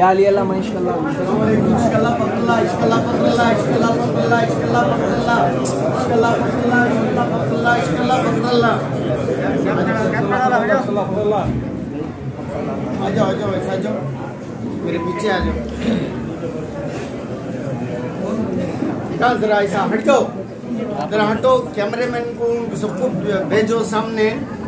या अली अल्लाह माशाअल्लाह इश्कल्लाह पकल्ला इश्कल्लाह पकल्ला इश्कल्लाह पकल्ला इश्कल्लाह पकल्ला इश्कल्लाह पकल्ला इश्कल्लाह पकल्ला आ जाओ ऐसा जाओ मेरे पीछे आ जाओ निकाल जरा ऐसा हट जाओ जरा हटो कैमरामैन को सबको भेजो सामने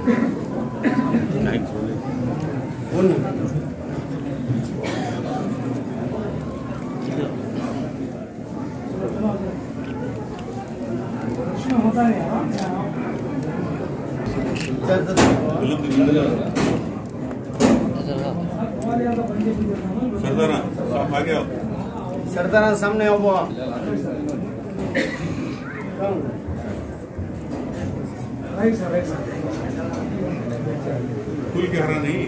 सरदारा सामने आओ फुल के हरा नहीं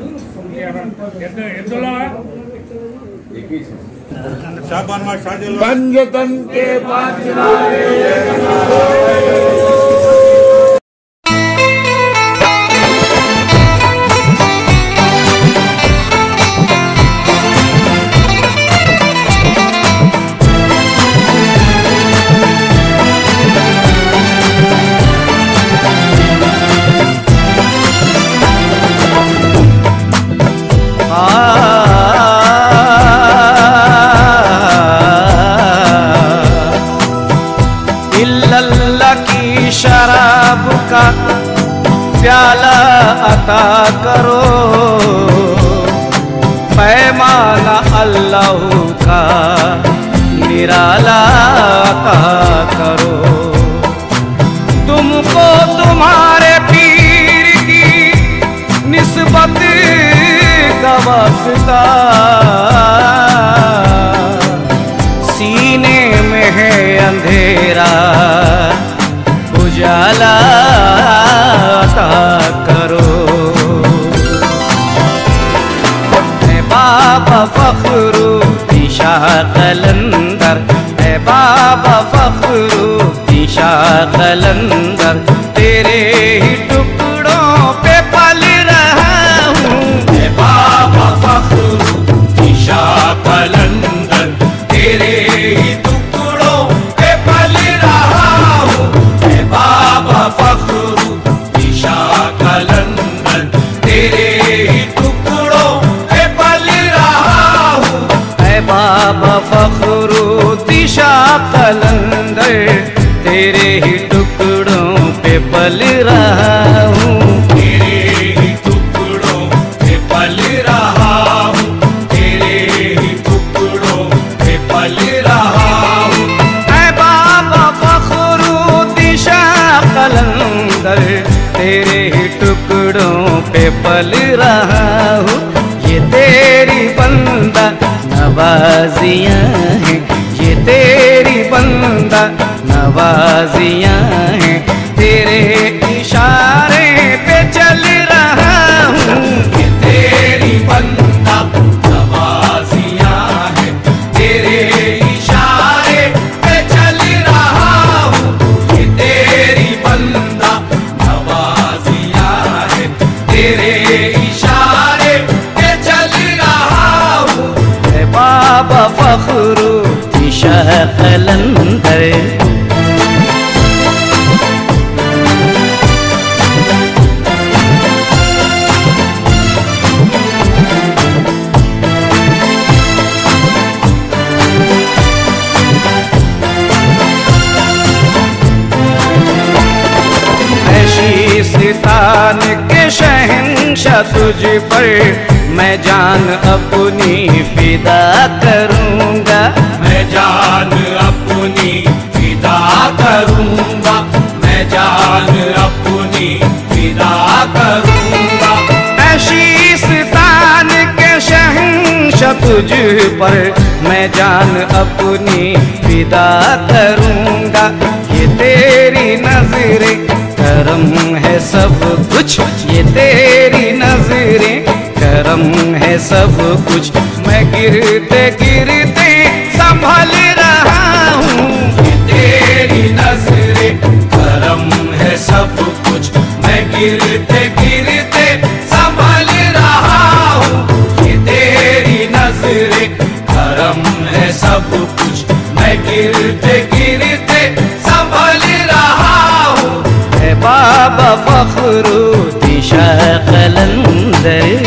पंजतन के पांच शराब का प्याला अता करो, पैमाना अल्लाह का निराला अता करो। तुमको तुम्हारे पीर की निस्बत का वास्ता, सीने में है अंधेरा उजाला अता करो। है बाबा फखरुद्दीन शाह कलंदर, है बाबा फखरुद्दीन शाह कलंदर, तेरे ही टुकड़ों पे पल रहा हूँ। है बाबा फखरुद्दीन शाह कलंदर, तेरे ही टुकड़ों पे पल रहा हूँ। बाबा फखरुद्दीन शाह कलंदर, तेरे ही टुकड़ों पे पल रहा हूँ। है बाबा फखरुद्दीन शाह कलंदर, तेरे ही टुकड़ों पे पल रहा हूँ। तेरे ही टुकड़ों पे पल रहा हूँ, तेरे ही टुकड़ों पे पल रहा हूँ। है बाबा फखरुद्दीन शाह कलंदर, तेरे ही टुकड़ों पे पल रहा हूँ। ये तेरी बंदा नवाजियाँ हैं, ये तेरी बंदा नवाजियाँ हैं, तेरे इशारे पे चल रहा हूँ। ये तेरी बंदा नवाजियाँ हैं, तेरे इशारे पे चल रहा हूँ। ये तेरी बंदा नवाजियाँ हैं, तेरे इशारे पे चल रहा हूँ। है बाबा फखरुद्दीन शाह कलंदर, सितान के शहंशाह तुझ पर मैं जान अपनी फिदा करूँगा। मैं जान अपनी फिदा करूँगा, मैं जान अपनी फिदा करूँगा। शीशतान के शहंशाह तुझ पर मैं जान अपनी फिदा करूँगा। ये तेरी नजरें करम है सब कुछ, ये तेरी नजरें करम है सब कुछ। मैं गिरते गिरते संभल रहा हूँ। ये तेरी नजरें करम है सब कुछ, मैं गिरते गिरते संभल रहा हूँ। ये तेरी नजरें बाबा फखरुद्दीन शाह कलंदर।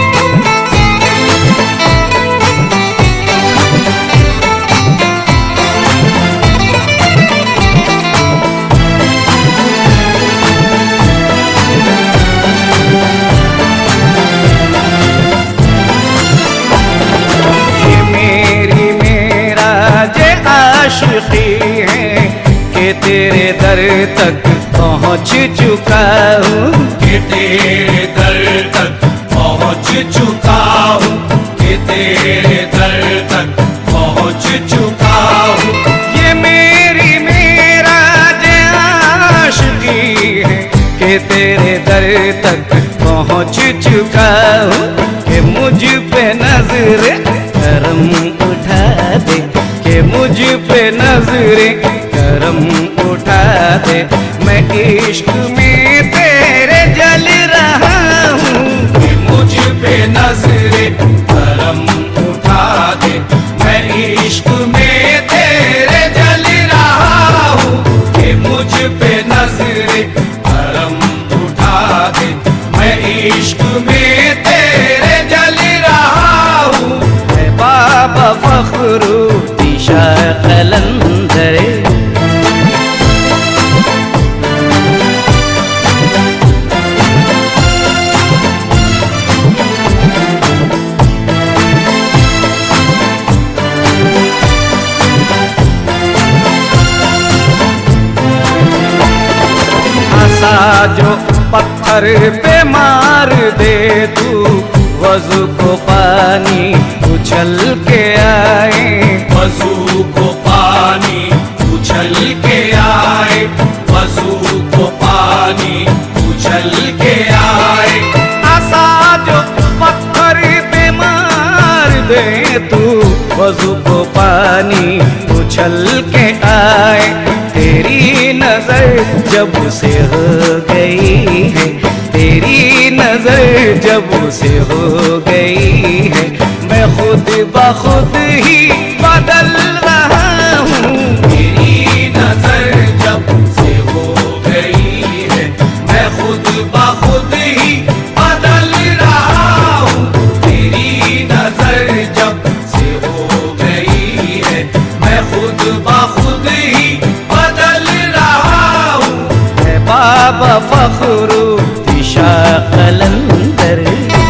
आशिकी है कि तेरे दर तक पहुँच चुका हूँ, कि तेरे दर तक पहुँच चुका हूँ, कि तेरे दर तक पहुँच चुका हूँ। ये मेरी मेराज आशिकी है कि तेरे दर तक पहुँच चुका हूँ, कि मुझ पे नजर करम उठा दे, कि मुझ पे नजरे करम उठा दे। मैं इश्क में तेरे जल रहा हूँ, कि मुझ पे नजरे करम उठा दे। मैं इश्क में तेरे जल रहा हूँ, कि मुझ पे नजरे करम उठा दे। मैं इश्क में तेरे जल रहा हूँ। बाबा फखरुद्दीन शाह कलंदर। आसा जो पत्थर पे मार दे तू, वज़ू को पानी उछल के आए, वज़ू को पानी उछल के आए, वज़ू को पानी उछल के आए। आसा जो पत्थर पे मार दे तू, वज़ू को पानी उछल के आए। तेरी नजर जब से हो गई है, तेरी नजर जब से हो गई है, मैं खुद ब खुद ही बदल रहा हूँ। तेरी नजर जब से हो गई है, मैं खुद ब खुद ही बदल रहा हूँ। तेरी नजर जब से हो गई है, मैं खुद ब खुद ही बदल रहा हूँ। बाबा फखरुद्दीन शाह कलंदर।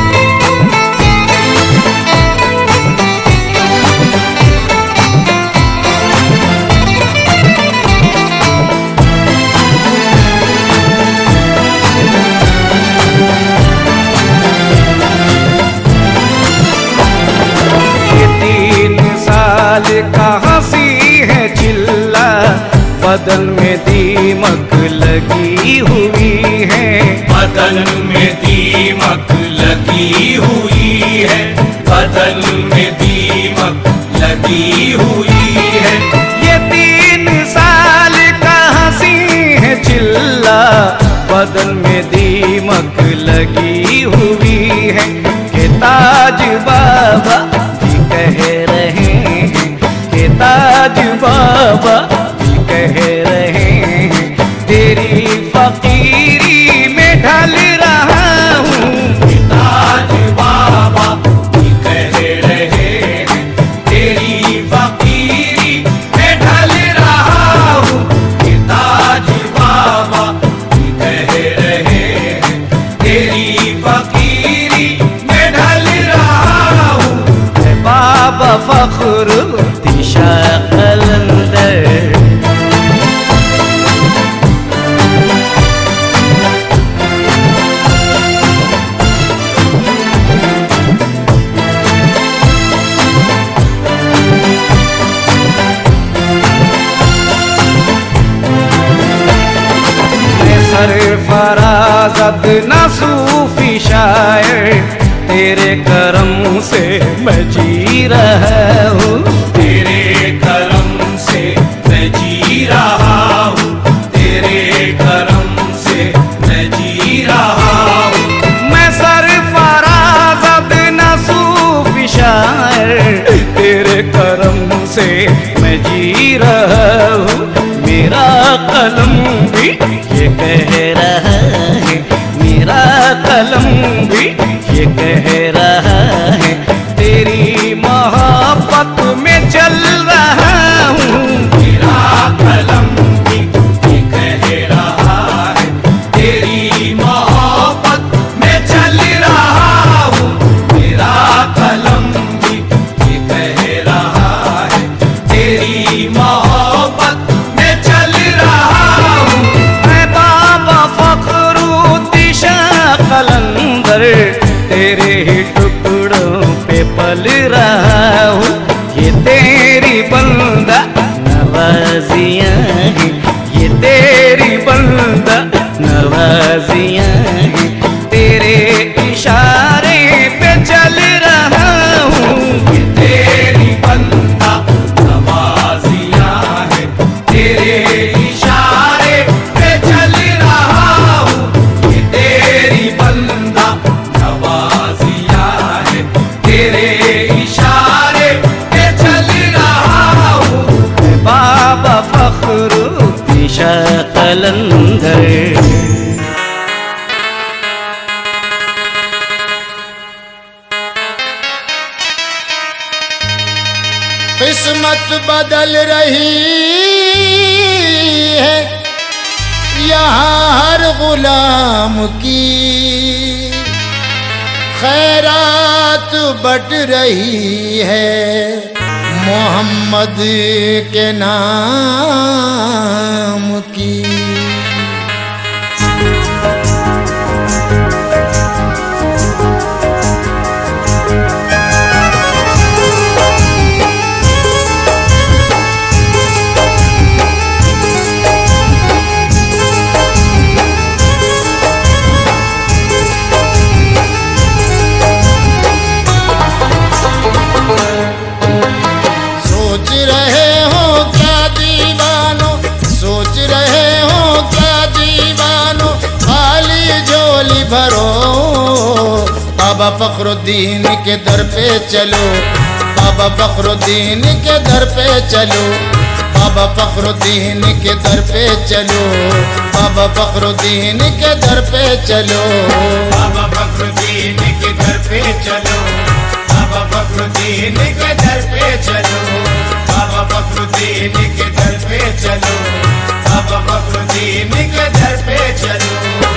ये 3 साल का हंसी है चिल्ला, बदन में दीमक लगी हुई है, बदन में दीमक लगी हुई है, बदन में दीमक लगी हुई है। ये 3 साल का हंसी है चिल्ला, बदन में दीमक लगी हुई है, कि ताज बाबा भी कह रहे हैं, कि ताज बाबा भी कह रहे हैं, तेरी फकीरी में ढल रहा हूँ। ताज बाबा भी कह रहे हैं, तेरी फकीरी में ढल रहा हूँ। ताज बाबा भी कह रहे हैं, तेरी फकीरी में ढल रहा हूँ। बाबा फखरुद्दीन शाह कलंदर। सरफराज अदना सूफी शायर, तेरे करम से मैं जी रहा हूँ, तेरे करम से मैं जी रहा हूँ, तेरे करम से मैं जी रहा हूँ। मैं सरफराज अदना सूफी शायर, तेरे करम से मैं जी रहा हूँ। मेरा कलम भी ये कह रहा कह रहा है, तेरी मोहब्बत में चल रहा हूँ। मेरा कलम भी ये कह रहा है, तेरी मोहब्बत में चल रहा हूँ। मेरा कलम भी ये कह रहा है, तेरी मोहब्बत में चल रहा हूँ। मैं बाबा फखरुद्दीन शाह कलंदर तेरे ही टुकड़ों पे पल रहा हूँ। ये तेरी बंदा नवाजियाँ हैं, ये तेरी बंदा नवाजियाँ हैं, तेरे इशारे पे चल रहा हूँ। ये तेरी बंदा नवाजियाँ है, तेरे इशारे पे चल रहा हूँ। ये तेरी बंदा नवाजियाँ है, तेरे इशारे पे चल रहा हूँ। बाबा फखरुद्दीन शाह कलंदर। किस्मत बदल रही है यहाँ हर गुलाम की, खैरात बट रही है मोहम्मद के नाम की। बाबा फखरुद्दीन के दर पे चलो, बाबा फखरुद्दीन के दर पे चलो, बाबा फखरुद्दीन के दर पे चलो, बाबा फखरुद्दीन के दर पे चलो, बाबा फखरुद्दीन के दर पे चलो, बाबा फखरुद्दीन के दर पे चलो, बाबा फखरुद्दीन के दर पे चलो, बाबा फखरुद्दीन के दर पे चलो।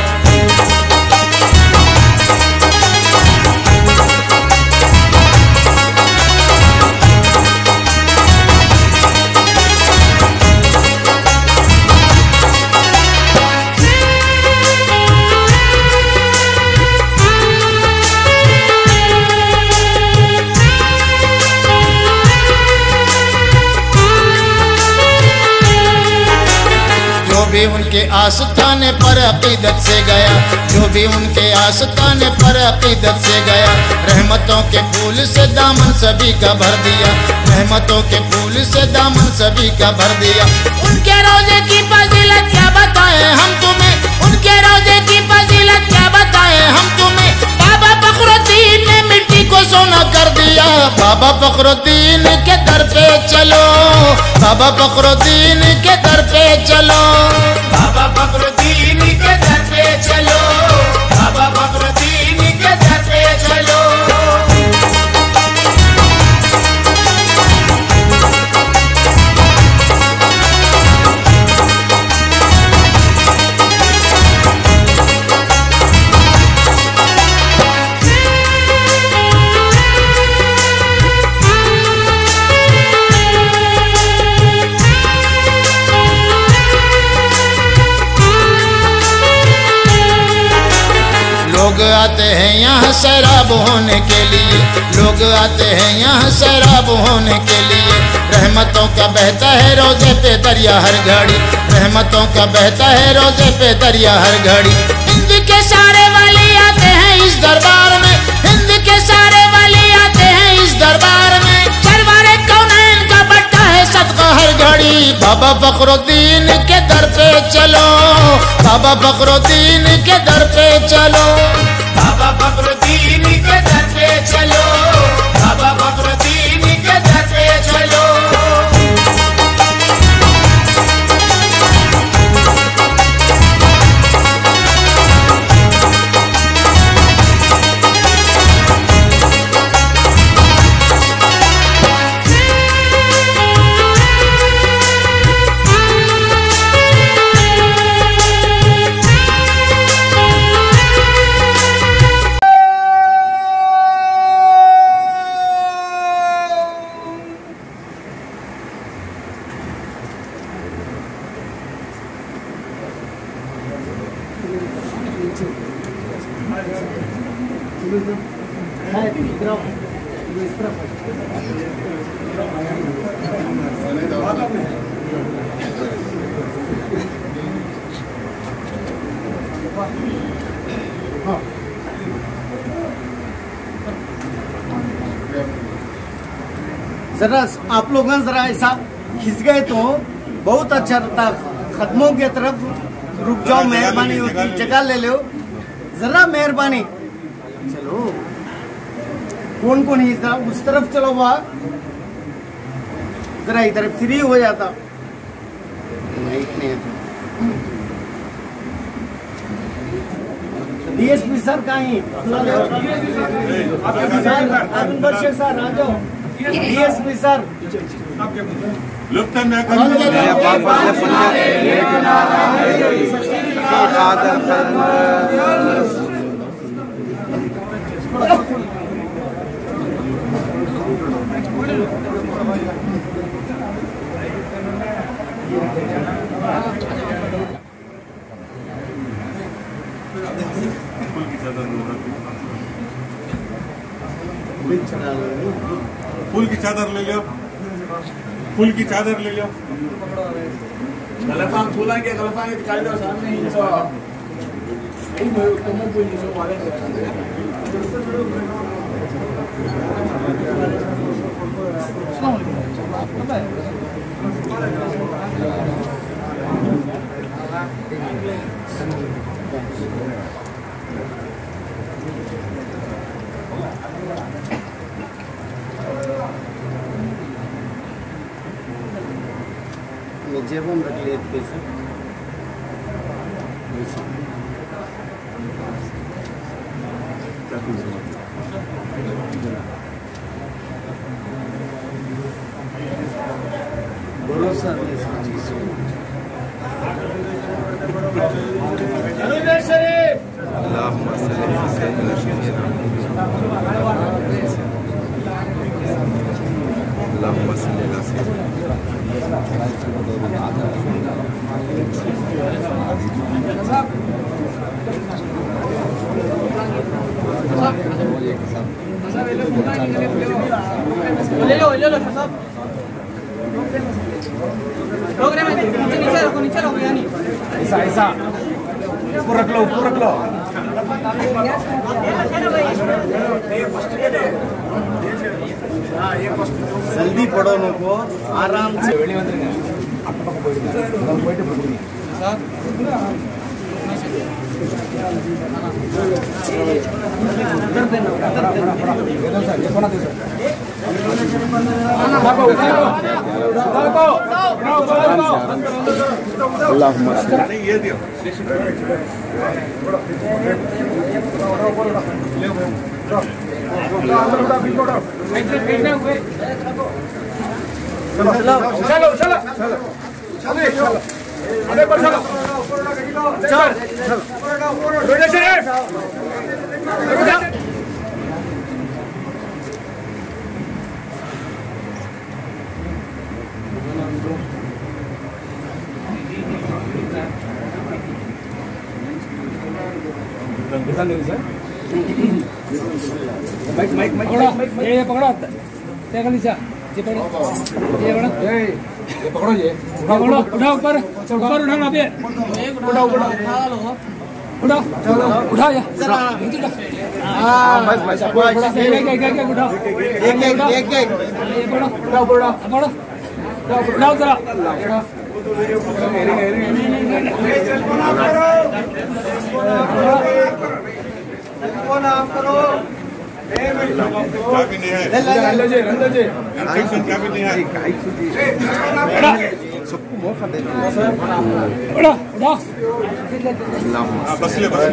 जो भी उनके आस्थाने पर अकीदत से गया, जो भी उनके आस्थाने पर अकीदत से गया, रहमतों के फूल से दामन सभी का भर दिया, रहमतों के फूल से दामन सभी का भर दिया। उनके रोजे की फजीलत क्या बताएं हम तुम्हें, उनके रोजे की फजीलत क्या बताएं हम तुम्हें। बाबा फखरुद्दीन ने मिट्टी को सोना कर दिया, बाबा फखरुद्दीन के दर पे चलो, बाबा फखरुद्दीन के दर पे चलो, बाबा फखरुद्दीन के दर पे चलो, बाबा फखरुद्दीन के दर पे चलो। लोग आते हैं यहाँ शराब होने के लिए, लोग आते हैं यहाँ शराब होने के लिए। रहमतों का बहता है रोजे पे दरिया हर घड़ी, रहमतों का बहता है रोजे पे दरिया हर घड़ी। हिंद के सारे वाले आते हैं इस दरबार में, हिंद के सारे वाले आते हैं इस दरबार में। सरवारे कौनैन का बट्टा है सदका हर घड़ी। बाबा फखरुद्दीन के दर पे चलो, बाबा फखरुद्दीन के दर पे चलो, बाबा फखरुद्दीन के दर पे चलो, बाबा फखरुद्दीन के दर पे चलो। जरा आप लोग जरा ऐसा खिंच गए तो बहुत अच्छा रहता। खत्मों की तरफ रुक जाओ, मेहरबानी होती, जगह ले लो जरा, मेहरबानी। चलो कौन कौन ही उस तरफ चलो, वहाँ जरा इधर फ्री हो जाता। डीएसपी सर कहीं अरुण बख्शी सर आ जाओ। डीएसपी सर फूल की चादर ले लो, फूल की चादर ले लो। गलफान फूला के गलफान के काले दो सामने ही सो এই মই উত্তম বই দিছো বলে जेब में रख लिए पैसे। बोलो सर ले लो साहब। प्रोग्राम है, नीचे रखो यानी ऐसा ऊपर रख लो, ऊपर रख लो। जल्दी पढ़ो नको, आराम से। ये दियो चलो चलो अरे पर चलो माइक ये पकड़ो, ये नीचे, ये पकड़ो, ये पकड़ो, ये पकड़ो, उठाओ ऊपर उठाना पे, उठाओ उठा या बस उठाओ, उठाओ जरा। चाबी नहीं है, चाबी नहीं है। बस ले बस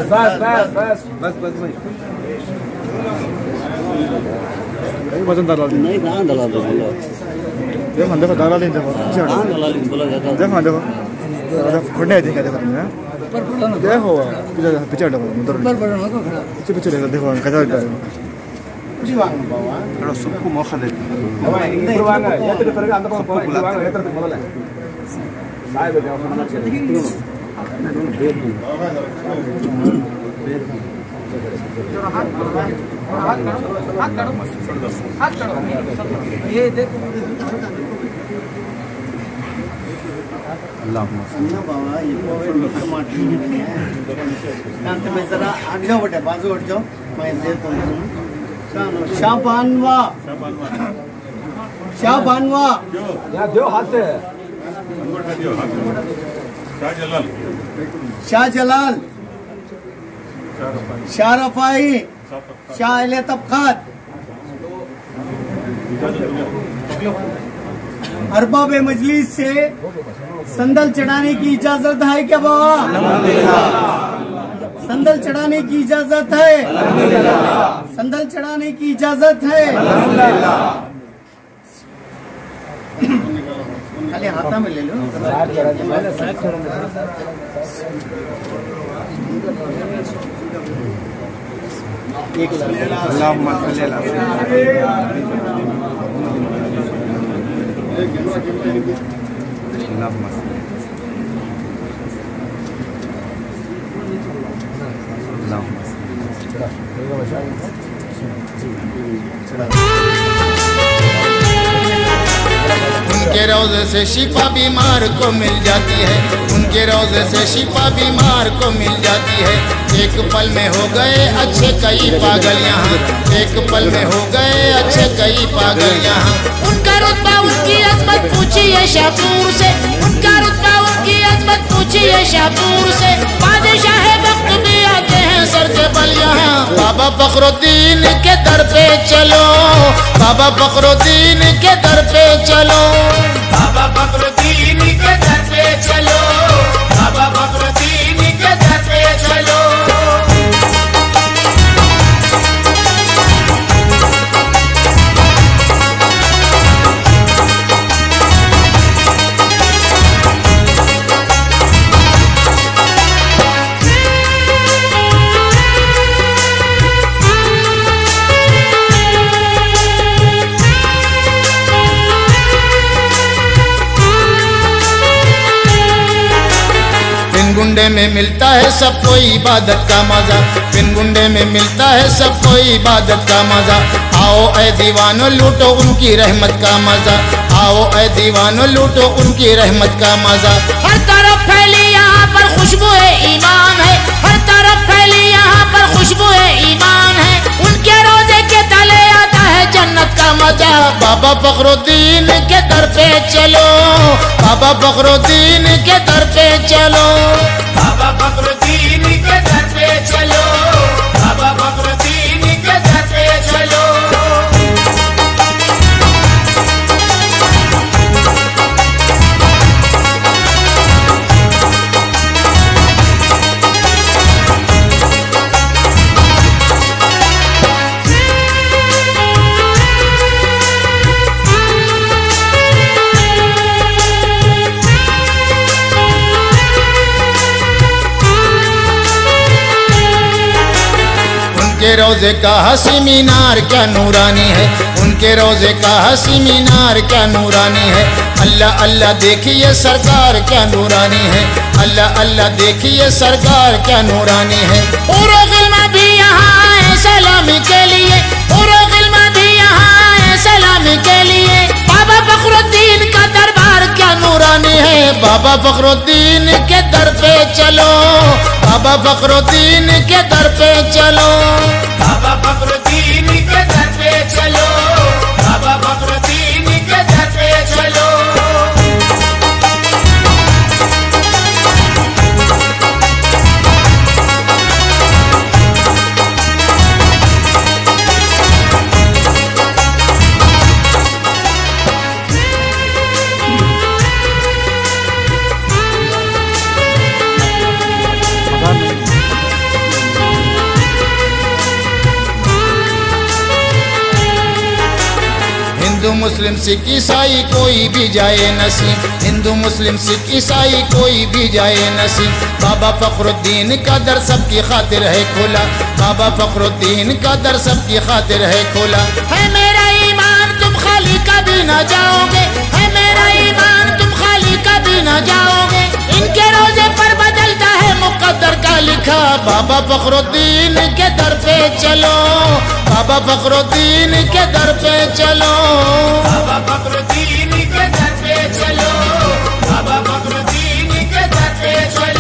वजन डाला नहीं, कहाँ डाला दो बोलो। देखो देखो डाला नहीं, देखो कहाँ डाला नहीं बोला जाता। देखो देखो फटने आती है, देखो देखो पीछे हटो, पीछे देखो देखो कैसा होता है। Pero suku mau khadir. Ini ruangan, ya tidak pergi anda mau pulang. Ruangan ya tidak boleh. Saya berjawab mana cerita. ये देख अन्ना बाबा ये शांत में जरा आगे जाओ बेटा, बाजू हट जाओ, मैं देता हूँ। शाहबानवा शाहबानवा यहाँ दो हाथ से शाहजलाल शाहजलाल शाहरफाई शाह अहले तबकात अरबाब मजलिस से संदल चढ़ाने की इजाजत है क्या बाबा? संदल चढ़ाने की इजाजत है, संदल चढ़ाने की इजाजत है। खाली हाथा में ले लो। उनके रोज़े से शिफा बीमार को मिल जाती है, उनके रोज़े से शिफा बीमार को मिल जाती है। एक पल में हो गए अच्छे कई पागल यहाँ, एक पल में हो गए अच्छे कई पागल यहाँ। उनका रुतबा उनकी अजमत पूछिए शाहपुर से, उनका रुतबा उनकी अजमत पूछिए शाहपुर से। बादशाह वक्त भी आते हैं सर के बल यहाँ। बाबा फखरुद्दीन के दर पे चलो, बाबा फखरुद्दीन के दर पे चलो, बाबा फखरुद्दीन के दर पे चलो, बाबा फखरुद्दीन के दर पे चलो। गुंडे में मिलता है सबको इबादत का मजा, बिन गुंडे में मिलता है सबको इबादत का मजा। आओ ऐ दीवानो लूटो उनकी रहमत का मजा, आओ ऐ दीवानो लूटो उनकी रहमत का मजा। हर तरफ फैली यहाँ पर खुशबू ईमान है, हर तरफ फैली यहाँ पर खुशबू ईमान है। उनके रोजे के तले आता है जन्नत का मजा। बाबा फखरुद्दीन के दर पे चलो, बाबा फखरुद्दीन के दर पे चलो, बाबा फखरुद्दीन के दर पे चलो, बाबा फखरुद्दीन के दर पे चलो। उनके रोज़े का हसी मीनार क्या नूरानी है, उनके रोज़े का हसी मीनार क्या नूरानी है। अल्लाह अल्लाह देखिए सरकार क्या नूरानी है, अल्लाह अल्लाह देखिए सरकार क्या नूरानी है। पूरा गिल्मा भी यहाँ आए सलामी के लिए, पूरा गिल्मा भी यहाँ आए सलामी के लिए। बाबा फखरुद्दीन का दरबार क्या नूरानी है। बाबा फखरुद्दीन के दर पे चलो, बाबा फखरुद्दीन के दर पे चलो, बाबा फखरुद्दीन के दर पे चलो, बाबा फखरुद्दीन के दर पे चलो। हिंदू मुस्लिम सिख ईसाई कोई भी जाए नसीब, हिंदू मुस्लिम सिख ईसाई कोई भी जाए नसीब। बाबा फखरुद्दीन का दर सबकी खातिर है खोला, बाबा फखरुद्दीन का दर सबकी खातिर है खोला। है मेरा ईमान तुम खाली कभी न जाओगे, है मेरा ईमान तुम खाली कभी न जाओगे। इनके रोजे पर बदलता है मुकद्दर का लिखा। बाबा फखरुद्दीन के दर पे चलो, बाबा फखरुद्दीन के दर पे चलो, बाबा फखरुद्दीन के दर पे चलो, बाबा फखरुद्दीन के दर पे चलो।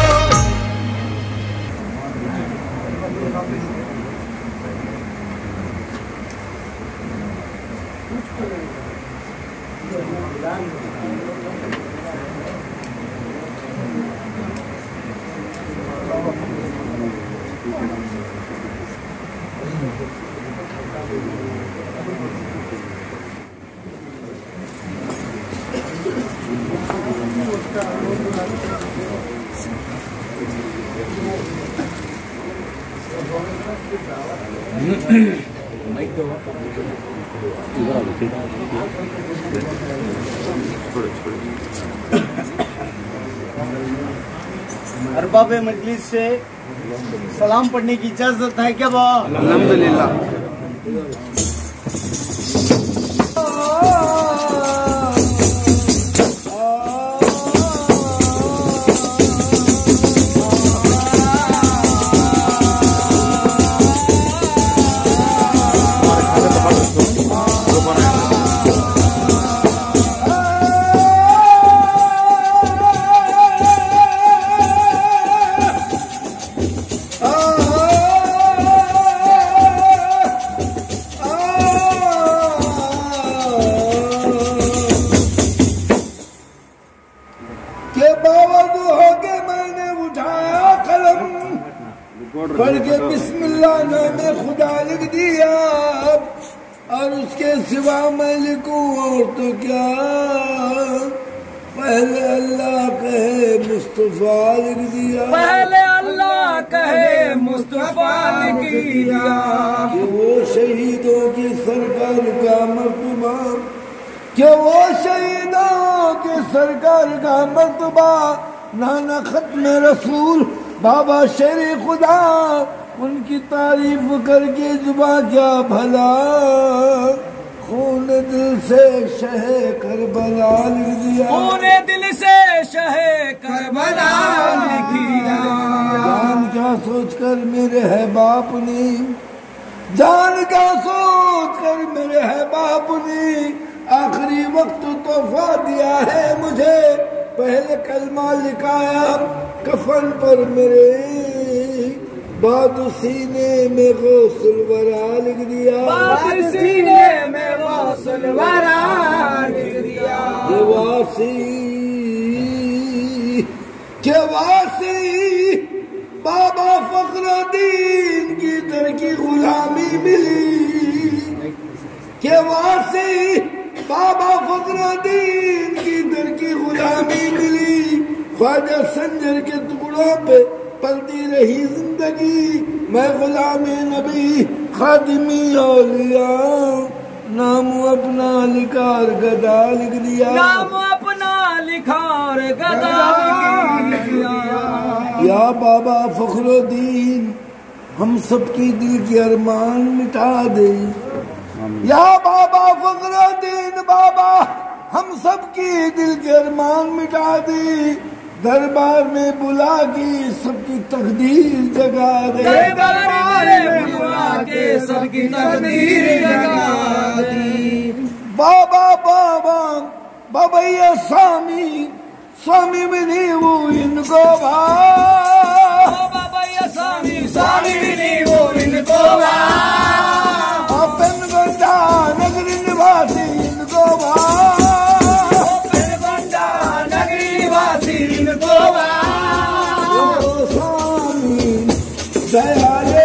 अरबाब मजलिस से सलाम पढ़ने की इजाजत है क्या बाबा? अल्हम्दुलिल्लाह। पढ़ के बिस्मिल्लाह नामे खुदा लिख दिया और उसके सिवा मैं लिखूं और तो क्या। पहले अल्लाह कहे मुस्तफा लिख दिया, पहले अल्लाह कहे मुस्तफा लिख दिया। कि वो शहीदों की सरकार का मर्तबा, कि वो शहीदों के सरकार का मर्तबा। नाना खत्म रसूल बाबा शेर खुदा, उनकी तारीफ करके जुबा क्या भला। खून दिल से शहे करबला लिख दिया, खून दिल से शहे करबला लिख दिया। जान क्या सोचकर मेरे है बाप ने, जान क्या सोचकर मेरे है बाप ने आखिरी वक्त तोहफा दिया है मुझे। पहले कलमा लिखाया कफन पर मेरे, बाद सीने में गौसल वरा लिख दिया, बाद सीने में गौसल वरा लिख दिया। के वासी बाबा फखरुद्दीन की दर की गुलामी मिली, के वासी बाबा फखरुद्दीन की दर की गुलामी मिली। ख्वाजा संजर के टुकड़ों पे पलती रही जिंदगी, मैं गुलामी नबी खादिमी औलिया। नाम अपना लिखार गदा लिख दिया, नाम अपना लिखार गदा लिख दिया। या बाबा फखरुद्दीन हम सबकी दिल की अरमान मिटा दे, या बाबा फखरुद्दीन बाबा हम सबकी दिल के अरमान मिटा दे। दरबार में बुला के सबकी तकदीर जगा दे, दरबार में बुला के सबकी तकदीर जगा दे। बाबा बाबा बाबा ये स्वामी स्वामी मिली वो इनको बाबा ये स्वामी स्वामी मिली वो इनको अपन गोंडा नगरी निवासी इनको पेनगोंडा नगरी निवासी इनको स्वामी दयाले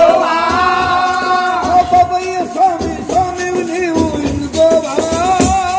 स्वामी स्वामी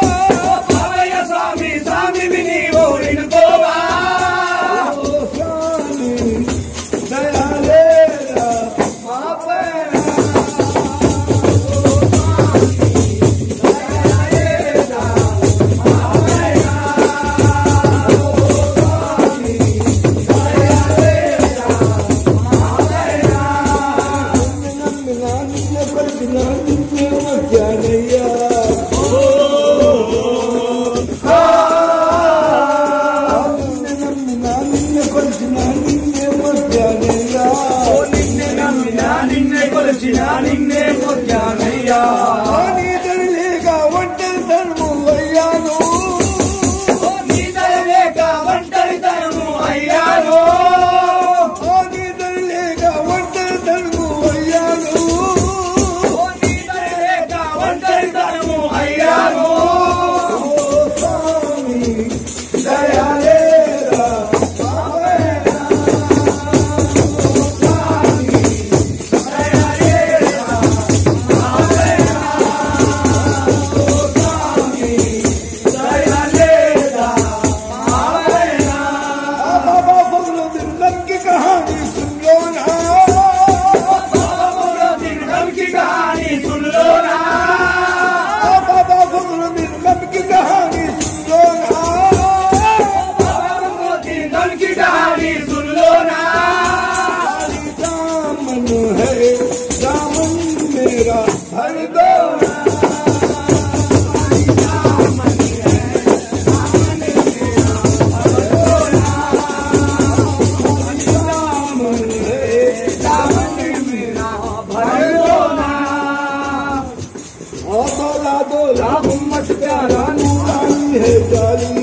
ला दो ला उम्मत प्यारा नूरानी है जाली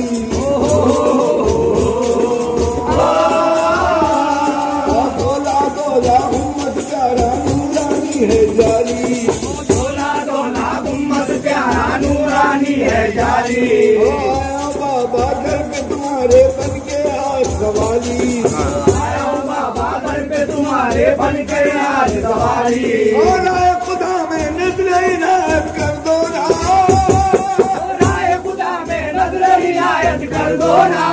है जाली नूरानी है जाली आया बाबा घर पे तुम्हारे बन के आज सवाली आया बाबा घर पे तुम्हारे बन के आज सवाली और आए खुदा में नजर इनायत कर दो ना आए खुदा में नजर इनायत कर दो ना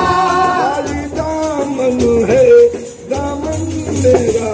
दामन है दामन मेरा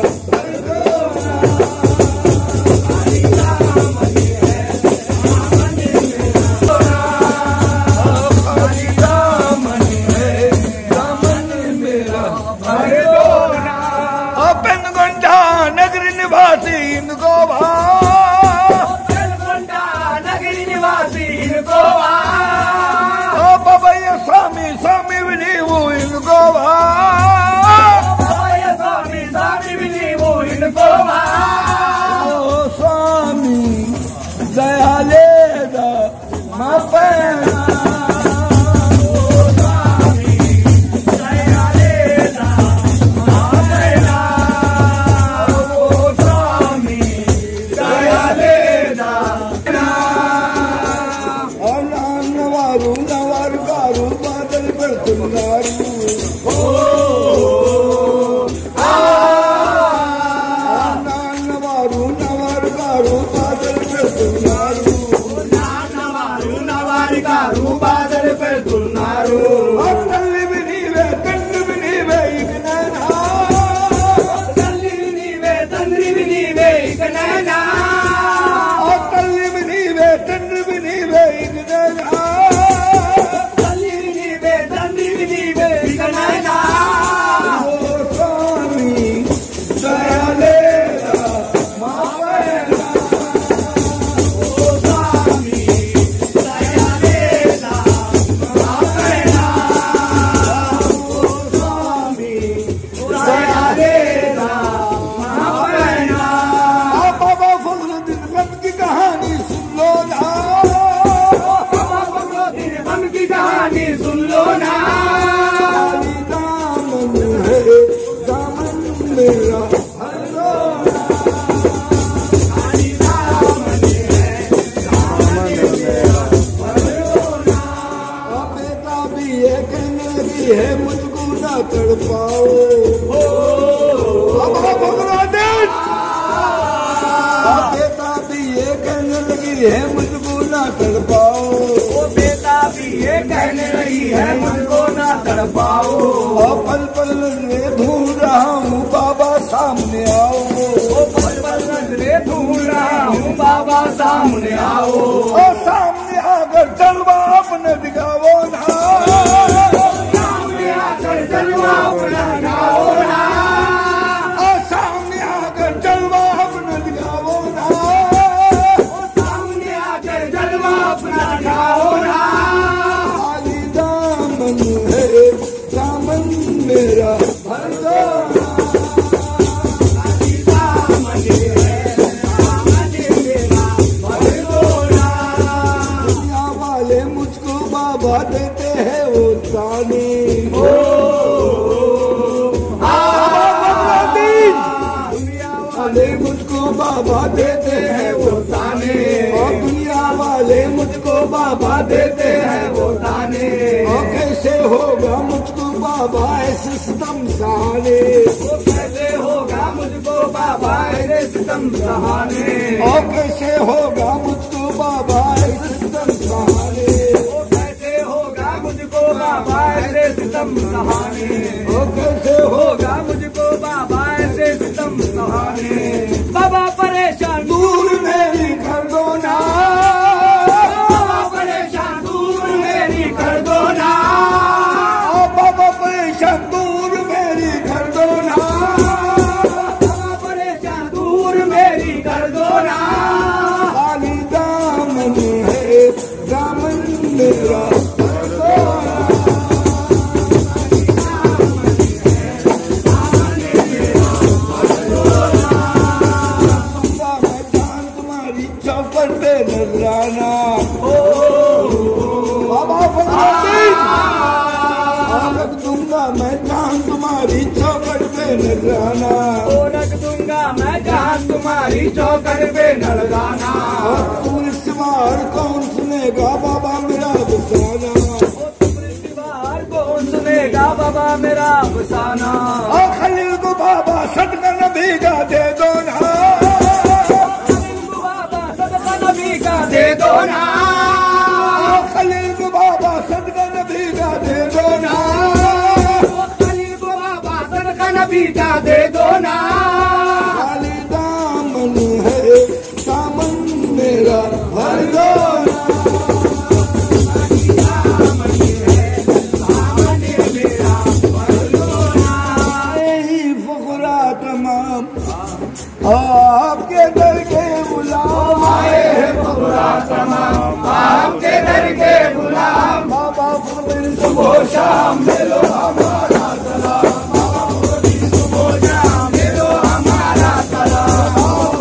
बाबा परेशान दूर मेरी कर दो ना चौपट पे नजराना न जाना, ओ रख दूंगा मैं जहाँ तुम्हारी चौखट पे न लगाना। और तुम सिवार कौन सुनेगा बाबा मेरा अफसाना, कौन सुनेगा बाबा मेरा अफसाना। और खलील को बाबा सदका नबी का दे दो ना, खलील को बाबा सदका नबी का दे दो ना, खलील को बाबा सदका नबी का दे दो ना, खलील को बाबा सदका नबी का दे दो ना। खाली दामन है दामन मेरा भर दो ना, आपके दर के गुलाम आए हैं फकरा तमाम, आपके दर के गुलाम। बाबा फकीर सुबह शाम ले लो हमारा सलाम, बाबा फकीर सुबह शाम ले लो हमारा सलाम,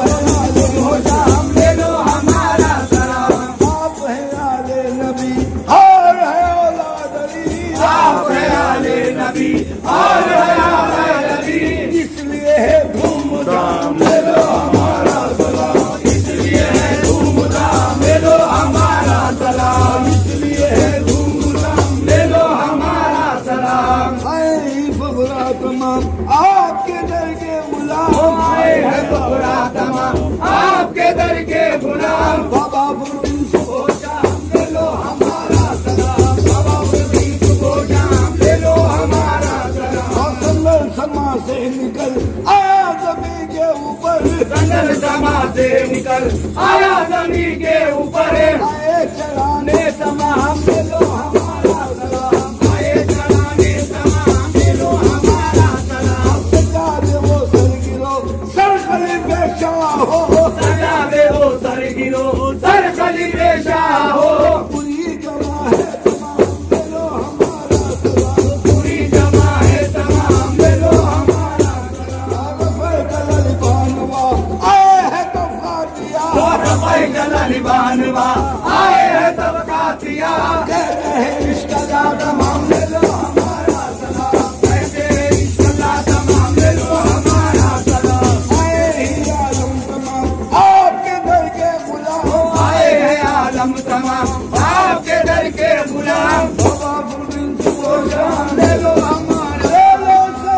सुबह शाम ले लो हमारा सलाम। आप हैं आले नबी और है औलाद अली, आप हैं आले नबी और है औलाद अली, इसलिए है धूमधाम ले लो हमारा सलाम, इसलिए है धूमधाम ले लो हमारा सलाम, इसलिए है धूमधाम ले लो हमारा सलाम। आए फकरा तमाम आपके दर के गुलाम, आए हैं फकरा तमाम आपके दर के गुलाम। बाबा फकीर सुबह शाम ले लो हमारा सलाम, बाबा फकीर सुबह शाम ले लो हमारा सलाम। और संगल समा से निकल आया जमीन के ऊपर, संगल समा से निकल आया जमीन के ऊपर, आए चढ़ाने तमाम ले लो हमारा सलाम, आए चढ़ाने तमाम ले लो हमारा सलाम। सजा दे वो सर गिरो सर खली पेशा हो, सजा दे वो सर गिरो सर खली पेशा हो, पूरी जमा है तमाम ले लो हमारा सलाम, पूरी जमा है तमाम ले लो हमारा सलाम। जलाली बानवा आए है तो फातिया, जलाली बानवा आए है तब कातिया, कहते हैं इश्क का तमाम ले लो हमारा सलाम, कहते हैं इश्क का तमाम ले लो हमारा सलाम। आए ही आलम तमाम आपके दर के गुलाम, आए हैं आलम तमाम आपके दर के गुलाम। बाबा फकीर सुबह शाम ले लो हमारा ले लो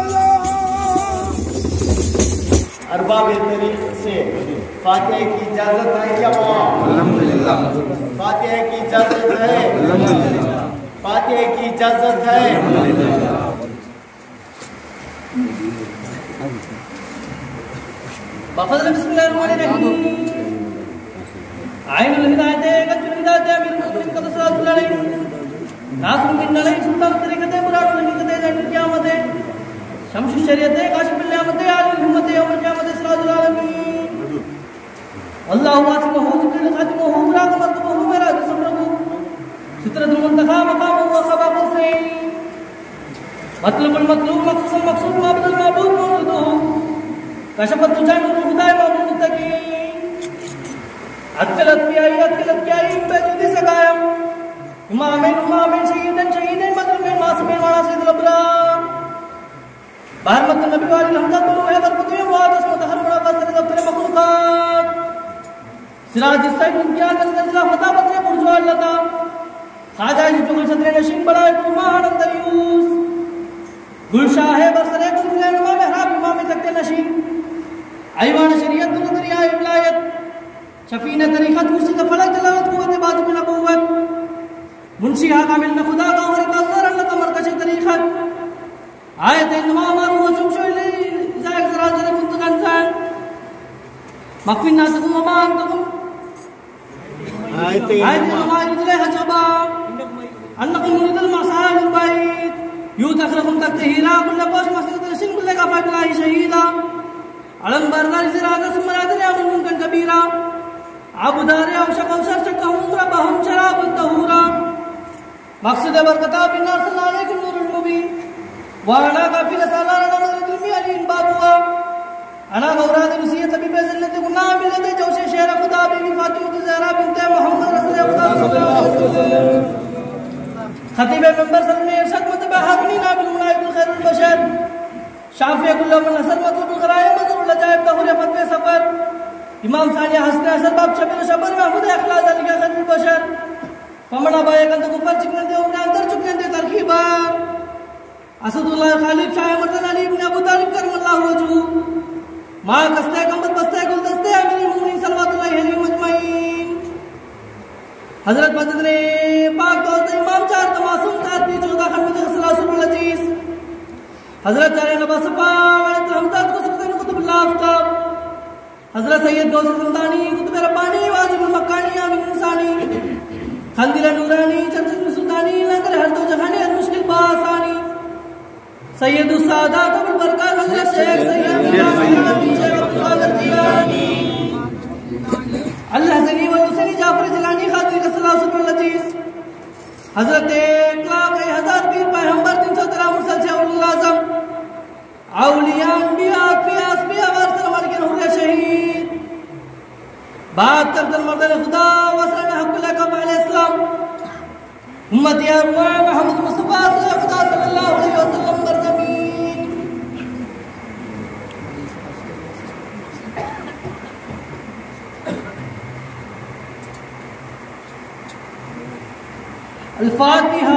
सलाम। अरबाब तेरी से फातिहा की इजाजत है क्या बाबा? अल्हम्दुलिल्लाह, फातिहा की इजाजत है, अल्हम्दुलिल्लाह, फातिहा की इजाजत है। बफज़ल बिस्मिल्लाहिर्रहमानिर्रहीम। आइनुल हिदायत कच्चुल हिदायत अमीरुल मुमिनीन क़दसल्लाहु अलैहि नासरुल बिन अलैहि सुल्तान तरीक़त मुरादुल हकीकत जन्नत क़यामत शम्स शरीयत काशिफुल नियामत आलिल हिम्मत यौमुल क़यामत सिराजुल आलमीन। अल्लाहु वासिमुहु जिब्रील खातिमुहु मुराद मर्तबुहु मिराज सफरहु सितरतुल मुंतखा मकामुहु व खबाब हुसैन मतलबुल मतलूब मक़सूदुल मक़सूद माबुदुल माबूद मौजूदुहु कशफत तुजानुल हुदाय मौजूद मुत्तकीन अतलत कियाई बेजुदी सगायम इमामैन शहीदैन मज़लूमैन मासूमैन वाला सैयदुल अबरार बाहर मत नबी वाली हमजा तो है बरकत में वादस मुतहर्रा का सर दफ्तर मखलूकात सिराज सैद उनकिया गंजला फता बदरे बुर्जुआ लता खाजा जुगल सदरे नशीन बड़ा कुमान अंदरियूस गुलशाह है बसरे गुलफिले इमाम महराब इमाम तख्ते नशीन ऐवान शरीयत दुनिया विलायत शफीन तरीक़त कुर्सी का फलक तलावत कुव्वत बात में नबुव्वत मुंशी हा कामिल में खुदा का और का सर अल्लाह का मरकज तरीक़त आयत इमाम और शुमशुली जायक सराजर मुंतकंसान मकफिन नासकुम वमान तकुम आयत इमाम इजले हजबा अन्नकुम मुरिदल मसाइल अलbayt यूतखरकुम तकहीरा कुल कोश मसलत रसिन कुल का फाइला शहीदा अलम बरगार सिराज सुमराद ने अमन मुनकन कबीरा आबुदार औशक औशर चकहुम रबहुम शराब तहूरा मकसद बरकता बिन्नार सल्लल्लाहु अलैहि नूरुल मुबीन वाला काफिल सालाना नमज़ल मियालीन बाबुआ अना गौराद रुसियत तबी बेजल्लत गुनाह मिलते जोशे शेर खुदा बीवी फातिमा ज़हरा बिन्त मोहम्मद रसूल खुदा सल्लल्लाहु अलैहि वसल्लम खतीब मेंबर सल्लल्लाहु अलैहि वसल्लम इरशाद मतबा हाकनी नाबिल मुनाइबुल खैरुल बशर शाफी गुलाम नसर मतलब कराए मजरूल अजायब तहुर फतवे सफर इमाम सानी हसन हसन बाब शबीर शबर महमूद इखलास अली का खलील बशर फमना बाय कंद गुफर चिकन दे उमरा अंदर चुकन दे तरकीबा असदुल्लाह खालिद शाह मर्दन अली इब्न अबू तालिब करमल्लाहु वजहू मां कस्ते कमत बस्ते गुलदस्ते अमीरुल मोमिनीन सल्लल्लाहु अलैहि मजमईन हजरत मस्जिद ने पाक दोस्त इमाम चार तमासुम ताती 14 खंड में सल्लल्लाहु अलैहि हजरत चारे नबा सफा वाले हमदर्द को सुल्तान कुतुबुल्लाह आफ्ताब हजरत सैयद गौस सुल्तानी कुतुब रब्बानी वाजिबुल मक्कानी आमिन इंसानी खंदिल नूरानी चंचल सुल्तानी लंगर हर दो जहानी हर मुश्किल बासानी सैयद सादात अबुल बरकत हजरत शेख सैयद अब्दुल कादिर जिलानी अल्लाह हसनी व हुसैनी जाफर जिलानी खातिर सल्लल्लाहु अलैहि हजरत 1,1000 पीर पैगंबर 313 मुरसल से उल आजम औलिया अंबिया फियास बिया वारसल मलकिन हुर्र शहीद 72 दल मर्दन खुदा वसन हक लका अलैहि इस्लाम उम्मत या मोहम्मद मुस्तफा सल्लल्लाहु अलैहि वसल्लम बरज़मीन अल-फातिहा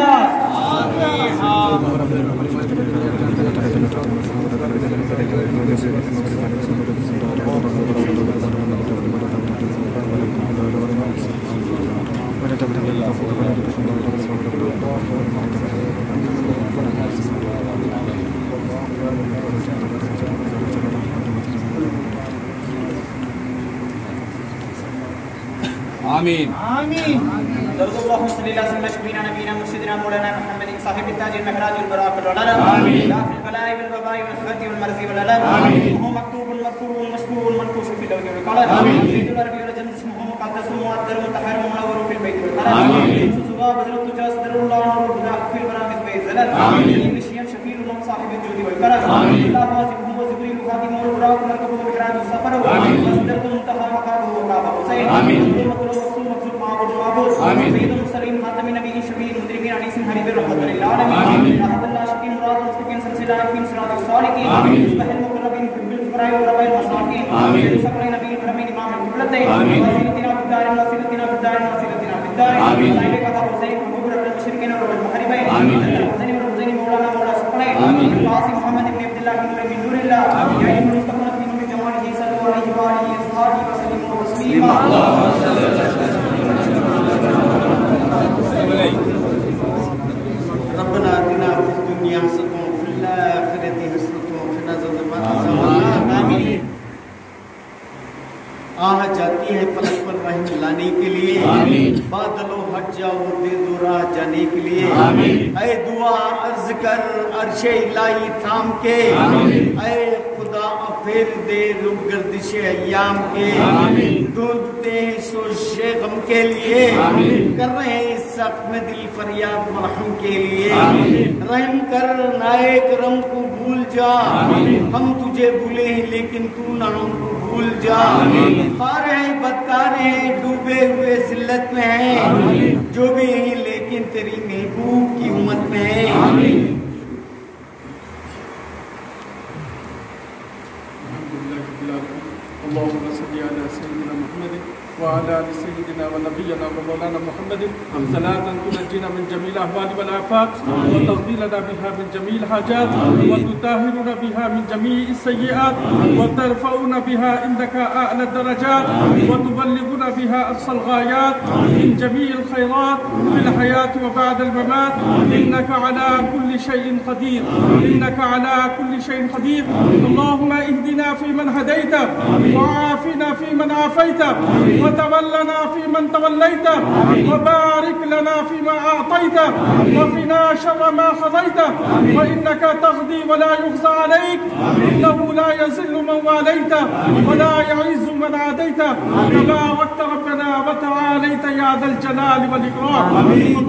आमीन आमीन दरुल्लाहु सल्लल्लाहु अलैहि वसल्लम नबीना मुर्शिदना मौलाना मुहम्मद साहिब ताज महराज अल बराक अल उलम आमीन दाफिल बलाई वल वबाई वल खती वल मर्जी वल अलम आमीन हु मक्तूब मरफूर मशकूर मनकूश फी लawh वल कलम आमीन सैयदुल अरबी वल जन्नत इसमुहु मुक़द्दस मुअद्दर मुतहहर मुनव्वर फी बैत वल हरम आमीन सुबह बदरत तजस्दरुल्लाह और खुदा फी बरामिस बैज़लत आमीन निशियम शफील उलम साहिब जुदी वल करम आमीन अल्लाह वाजिब हुव जिब्रील खादिम वल बुराक मरकब मिराज सफर आमीन मसदर मुंतहा मकाम काबा हुसैन आमीन आमीन सैयदुल मुरसलीन खातमी नबीय्यीन शफीउल मुजरिमीन अनीस हरीब रहमतुल लिल आलमीन आमीन अल्लाह शकीन मुराद मुस्तकीम सिलसिला फिन सिरातिस सालिकीन आमीन मुस्तहिल मुकर्रबीन बिल फराइ व रबाइल मसाकीन आमीन सकल नबीय्यीन करमीन इमाम क़िबलतैन आमीन वसीलतिना फिद्दार वसीलतिना फिद्दार वसीलतिना फिद्दार आमीन साहिब का हुसैन महबूब रब्बुल मुशरिकीन व रब्बुल मुहरिबैन आमीन हुसैन व हुसैन मौलाना मौला सकलैन आमीन कासिम मोहम्मद इब्न अब्दुल्लाह इब्न मिन नूरिल्लाह आमीन या इब्न मुस्तक़बल मिन नूर जमालिही सल्लल्लाहु अलैहि व आलिहि अस्हाबी व सल्लिम तस्लीमा अल्लाहुम्मा सल्ली रब्बना आतिना फिद दुनिया हसनतन व फिल आखिरति हसनतन व क़िना अज़ाबन्नार आमीन। आह जाती है पलक पर रहम लाने के लिए आमीन। बादलों हट जाओ दे दो राह जाने के लिए आमीन। ऐ दुआ अर्ज कर अर्शे इलाही थाम के आमीन। ऐ खुदा फेर दे रुख गर्दिश अय्याम के आमीन। ढूंढते हैं सोशे गम के लिए आमीन। कर रहे हैं इस सख्त में दिल फरियाद मरहम के लिए आमीन। रहम कर नाए करम को भूल जा आमीन। हम तुझे भूले हैं लेकिन तू ना हमको भूल जा आमीन। खार हैं बदकार हैं डूबे हुए जिल्लत में हैं जो भी हैं लेकिन तेरी महबूब की उम्मत में है आमीन। अल्लाहुम्मा सल्ली अला सय्यिदिना मुहम्मद व अला आलि सय्यिदिना व नबिय्यिना व मौलाना मुहम्मद सलातन तुनज्जिना मिन जमील अहवाल वल आफात व तग़फिलना बिहा मिन जमील हाजात व तुताहिरुना बिहा मिन जमीइ सय्यिआत व तरफ़उना बिहा इंदका अअला दरजात व तुबल्लिगुना बिहा अक़सल गायात मिन जमीइल खैरात फिल हयात व बअदल ममात इन्नका अला कुल्लि शैइन क़दीर इन्नका अला कुल्लि शैइन क़दीर। अल्लाहुम्मा इहदिना फ़ीमन हदैता व आफ़िना फ़ीमन आफ़ैता व तवल्लना फ़ीमन तवल्लैता व बारिक लना फ़ीमा अअतैता व क़िना शर्र मा क़ज़ैता व इन्नका तग़दी व ला युग़ज़ा अलैक इन्नहु ला यज़िल्लु मन वालैता व ला यउज़्ज़ु मन आदैता तबारकत रब्बना व तआलैता या ज़ल जलाल वल इकराम। अल्लाहुम्मा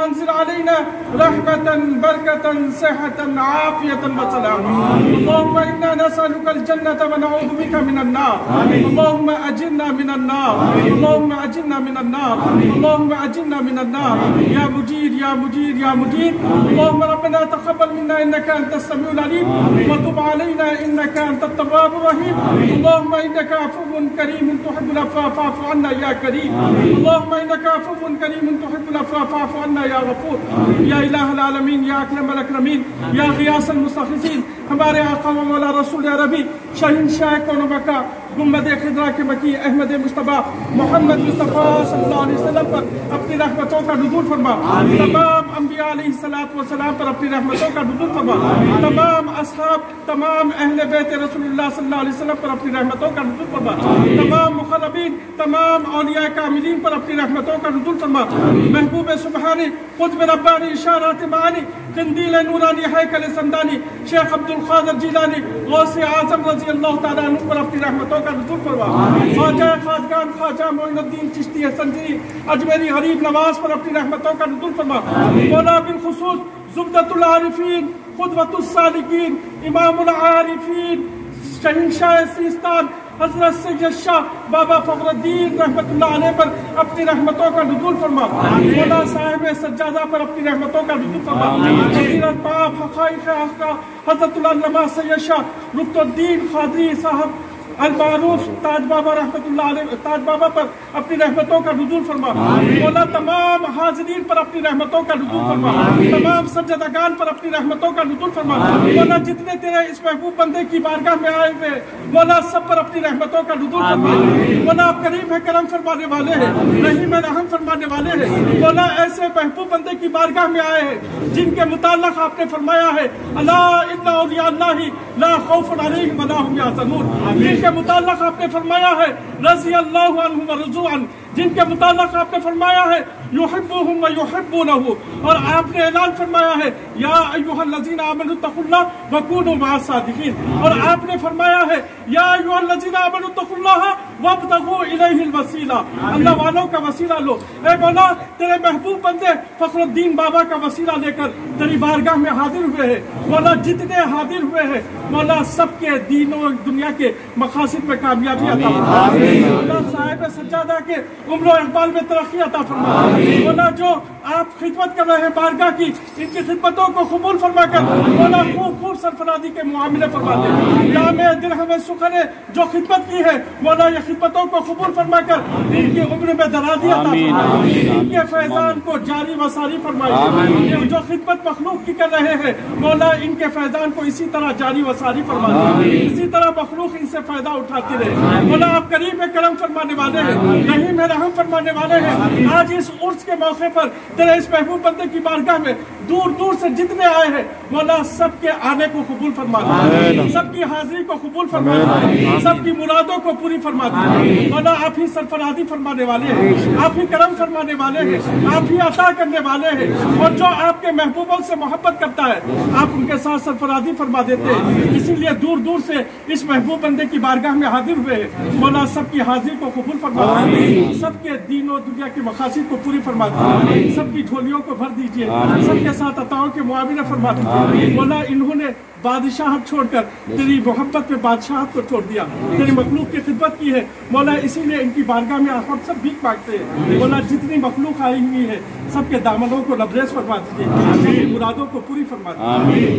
وانزل علينا رحمة بركة صحة عافية وسلاما. اللهم إنا نسألك الجنة ونعوذ بك من النار. اللهم أجرنا من النار. اللهم أجرنا من النار. اللهم أجرنا من النار. يا مجير يا مجير يا مجير. اللهم ربنا تقبل منا إنك أنت السميع العليم وتب علينا إنك أنت التواب الرحيم. اللهم إنك عفو كريم تحب العفو فاعف عنا يا كريم. اللهم إنك عفو كريم تحب العفو فاعف عنا يا غفور. يا إله العالمين يا أكرم الأكرمين يا غياث المستغيثين हमारे आका व मौला रसूल अरबी शहंशाह कौन मका गुम्बद खिदरा के मकी अहमद मुस्तफ़ा मोहम्मद मुस्तफ़ा सल्लल्लाहु अलैहि वसल्लम पर अपनी रहमतों का नुज़ूल फरमा। तमाम अंबिया अलैहिस्सलातु वस्सलाम पर अपनी रहमतों का नुज़ूल फरमा। तमाम असहाब तमाम अहले बैत रसूलुल्लाह सल्लल्लाहु अलैहि वसल्लम पर अपनी रहमतों का नुज़ूल फरमा। तमाम मुक़र्रबीन तमाम औलिया कामिलीन पर अपनी रहमतों का नुज़ूल फरमा। महबूब सुब्हानी क़ुत्ब रब्बानी इशारात मानी कंदील नूरानी हैकल संदानी शेख अब्दुल क़ादिर जिलानी गौसे आज़म रज़ी अल्लाह तआला अन्हु पर अपनी रहमतों का नुज़ूल फरमा। ख्वाजा खाजगान ख्वाजा मोइनुद्दीन चिश्ती संजरी अजमेरी गरीब नवाज पर अपनी रहमतों का नुज़ूल फरमा। मौला बिल खुसूस ज़ुब्दतुल आरिफीन क़ुदवतुस सालिकीन इमामुल आरिफीन शहंशाह सिस्तान हज़रत सैयद शाह बाबा फ़खरुद्दीन रहमतुल्लाह अलैह पर अपनी रहमतों का नुज़ूल फरमा। मौला साहिब सज्जादा पर अपनी रहमतों का नुज़ूल फरमा। हज़रत बाप हक़ाइक़ आका हज़रतुल अल्लामा सैयद शाह रुकनुद्दीन क़ादरी साहब अल मारूफ ताज बाबा रहमतुल्लाह अलैह ताज बाबा पर अपनी रहमतों का नुज़ूल फरमा। मौला तमाम हाज़रीन पर अपनी रहमतों का नुज़ूल फरमा। तमाम सज्जदागान पर अपनी रहमतों का नुज़ूल फरमा। मौला जितने तेरे इस महबूब बंदे की बारगाह में आए हुए मौला सब पर अपनी रहमतों का नुज़ूल फरमा। मौला आप करीम है करम फरमाने वाले हैं रहीम है रहम फरमाने वाले हैं। मौला ऐसे महबूब बंदे की बारगाह में आए हैं जिनके मुताल्लिक़ आपने फरमाया है अला इन्ना औलिया अल्लाहि ला खौफुन अलैहिम व ला हुम यहज़नून। जिनके मुताल्लिक़ आपने फरमाया है रज़ी अल्लाहु अन्हुम व रज़ू अन्हु। जिनके मुताल्लिक़ आपने फरमाया है युहिब्बुहुम व युहिब्बूनहु। और आपने ऐलान फरमाया है या अय्युहल्लज़ीना आमनु तक़ुल्लाह व कूनू मअस सादिक़ीन। और आपने फरमाया है या अय्युहल्लज़ीना आमनु तक़ुल्लाह वब्तगू इलैहिल वसीला। अल्लाह वालों का वसीला लो। ए मौला तेरे महबूब बंदे फ़खरुद्दीन बाबा का वसीला लेकर तेरी बारगाह में हाजिर हुए हैं। मौला जितने हाजिर हुए हैं मौला सबके दीनों दुनिया के मकासद में कामयाबी अता फरमा। मौला साहिब सज्जादा के उम्र और इक़बाल में तरक्की अता फरमा। मौला जो आप खिदमत कर रहे हैं बारगाह की इनकी खिदमतों को कबूल फरमा कर मौला खूब खूब सरफराजी के मुआमले फरमाते। जामे दिरहम सुखर ने जो खिदमत की है मौला ये खिदमतों को कबूल फरमा कर इनकी उम्र में दराज़ी अता फरमाए। इनके फैज़ान को जारी वसारी फरमाए। ये जो खिदमत मखलूक की कर रहे हैं मौला इनके फैज़ान को इसी तरह जारी वसारी फरमाए। इसी तरह मखलूक इनसे फायदा उठाती रहे। मौला आप करीम है करम फरमाने वाले हैं रहीम है रहम फरमाने वाले हैं। आज इस उर्स के मौके पर तेरे इस महबूब बंदे की बारगाह में दूर दूर से जितने आए हैं मौला सबके आने को कबूल फरमा दे। सबकी हाजिरी को कबूल फरमा दे। सबकी मुरादों को पूरी फरमा दे। मौला आप ही सरफराजी फरमाने वाले हैं आप ही करम फरमाने वाले हैं आप ही अता करने वाले हैं। और जो आपके महबूबों से मोहब्बत करता है आप उनके साथ सरफराजी फरमा देते हैं। इसीलिए दूर दूर से इस महबूब बंदे की बारगाह में हाजिर हुए मौला सबकी हाजिरी को कबूल फरमा दे। सबके दीन और दुनिया के मकासद को पूरी फरमा दे। सबकी झोलियों को भर दीजिए। सबके साथ अताओं के मुआविना फरमा दीजिए। मौला इन्होंने बादशाहत छोड़कर तेरी मोहब्बत में बादशाहत को छोड़ दिया तेरी मखलूक की खिदमत की है मौला। इसीलिए इनकी बारगाह में हम सब भीख मांगते हैं। मौला जितनी मखलूक आई हुई है सबके दामनों को लबरेज फरमा दीजिए मुरादों को पूरी फरमा दीजिए।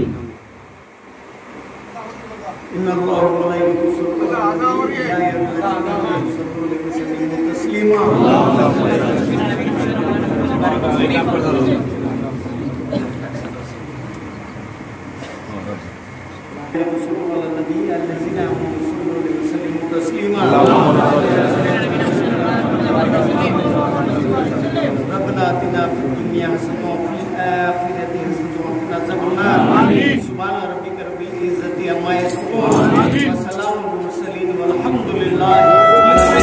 रब्बना आतिना फिद दुनिया हसनह व फिल आखिरति हसनह व क़िना अज़ाबन्नार। सुभान रब्बिका रब्बिल इज़्ज़ति अम्मा यसिफून व सलामुन अलल मुरसलीन वल्हम्दुलिल्लाहि रब्बिल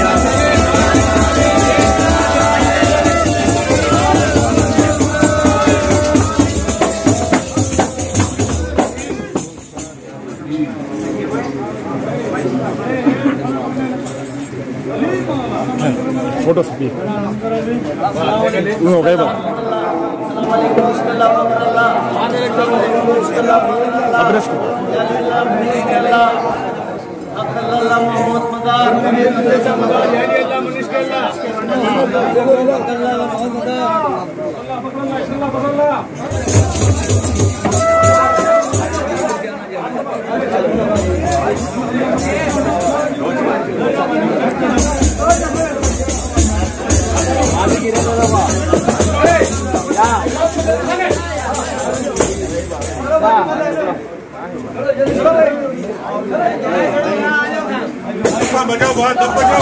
फोटो हो गए बजाओ बहुत दब बजाओ।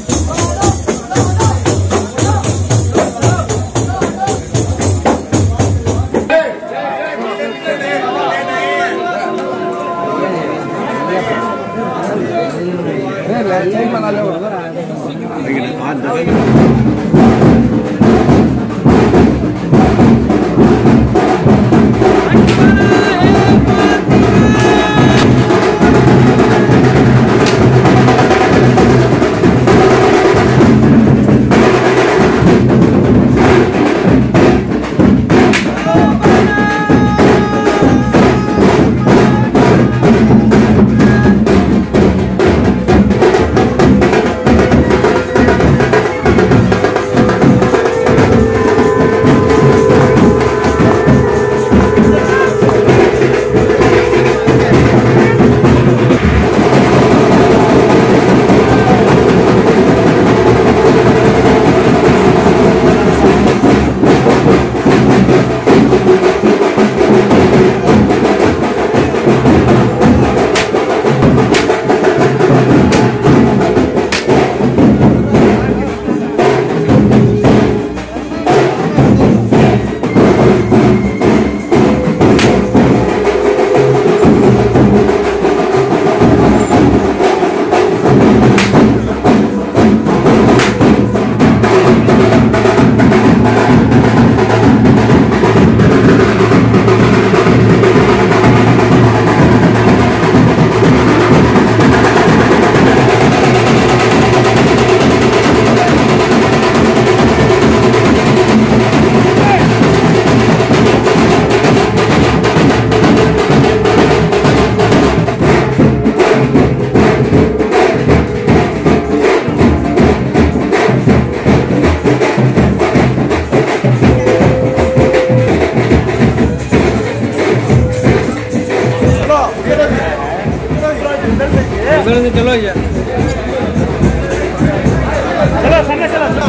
चलो ये चलो सामने चलो चलो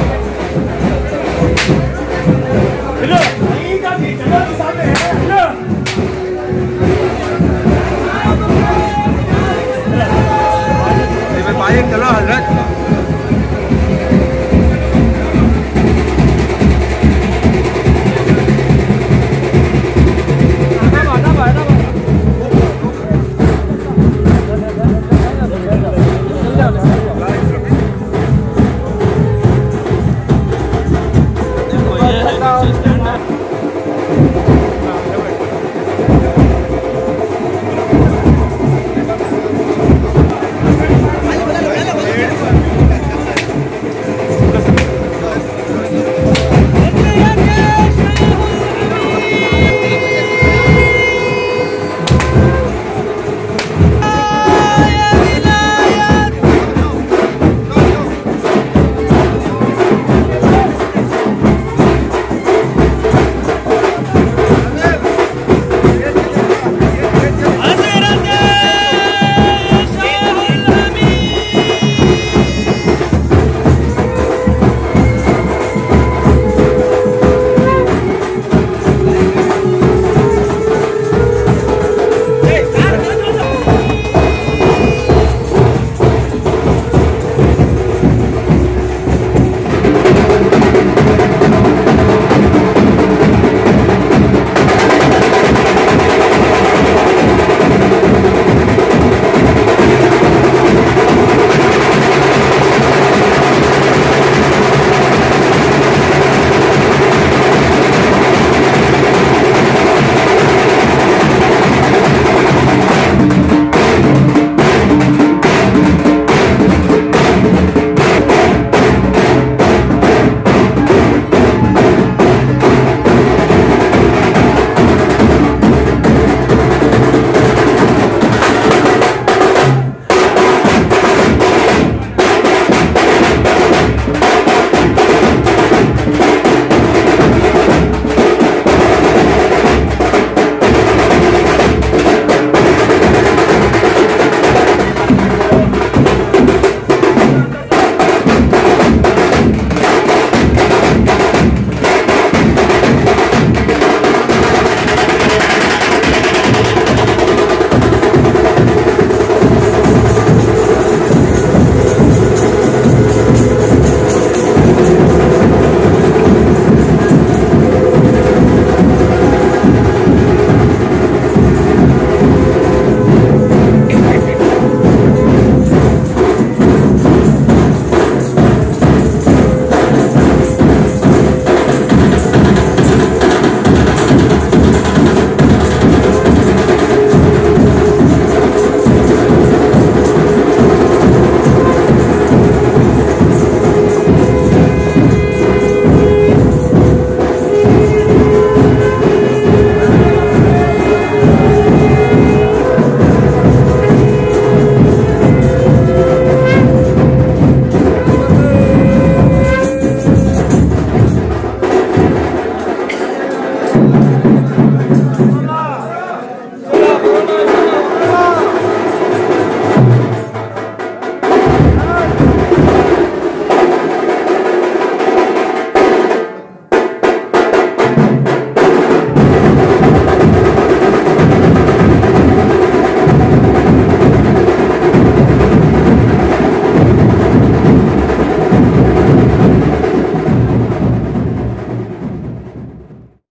चलो सामने चलो